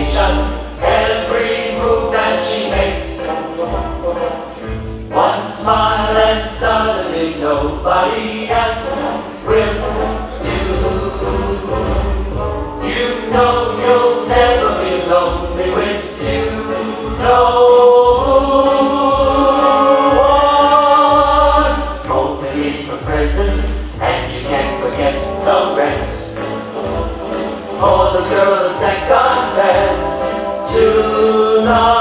station, every move that she makes. One smile and suddenly nobody else will do. You know you'll never be lonely with you. No one. Hold me in your presence and you can't forget the rest. For the girl is second best tonight.